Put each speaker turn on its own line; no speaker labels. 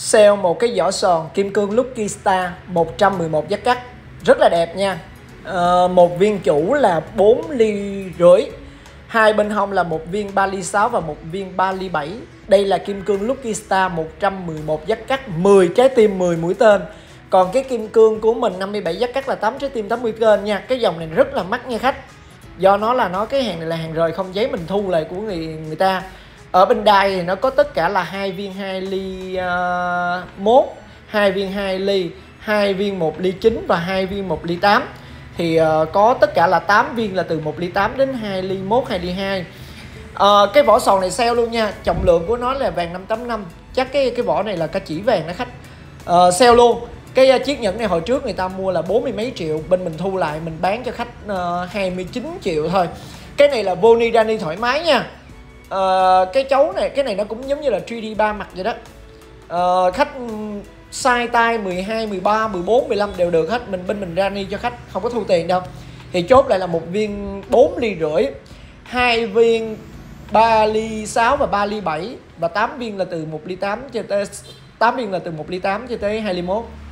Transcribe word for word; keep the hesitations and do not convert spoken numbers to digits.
Sale một cái vỏ sòn kim cương Lucky Star một trăm mười một giác cắt, rất là đẹp nha. à, Một viên chủ là bốn ly rưỡi, hai bên hông là một viên ba ly sáu và một viên ba ly bảy. Đây là kim cương Lucky Star một trăm mười một giác cắt, mười trái tim mười mũi tên. Còn cái kim cương của mình năm mươi bảy giác cắt là tám trái tim tám mươi tên nha. Cái dòng này rất là mắc nha khách, do nó là nó cái hàng này là hàng rời không giấy, mình thu lại của người người ta. Ở bên đai thì nó có tất cả là hai viên hai ly uh, mốt, hai viên hai ly, hai viên một ly chín và hai viên một ly tám. Thì uh, có tất cả là tám viên là từ một ly tám đến hai ly mốt, hai ly hai. Uh, cái vỏ sòn này sale luôn nha. Trọng lượng của nó là vàng năm tám năm. Chắc cái cái vỏ này là ca chỉ vàng đó khách. uh, Sale luôn. Cái uh, chiếc nhẫn này hồi trước người ta mua là bốn mươi mấy triệu, bên mình thu lại mình bán cho khách uh, hai mươi chín triệu thôi. Cái này là vô ni Rani thoải mái nha. uh, Cái chấu này, cái này nó cũng giống như là ba D ba mặt vậy đó. uh, Khách size tay mười hai, mười ba, mười bốn, mười lăm đều được hết. Mình bên mình Rani cho khách không có thu tiền đâu. Thì chốt lại là một viên bốn ly rưỡi, hai viên ba ly sáu và ba ly bảy, và tám viên là từ một ly tám cho tới tám viên là từ một ly tám cho tới hai ly mốt.